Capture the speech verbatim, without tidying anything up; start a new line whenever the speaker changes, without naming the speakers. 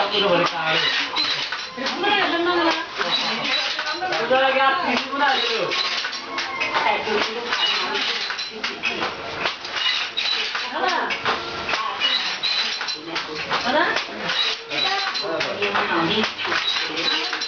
udah balik kali. Udah lagi aktif gimana gitu. Mana? Mana?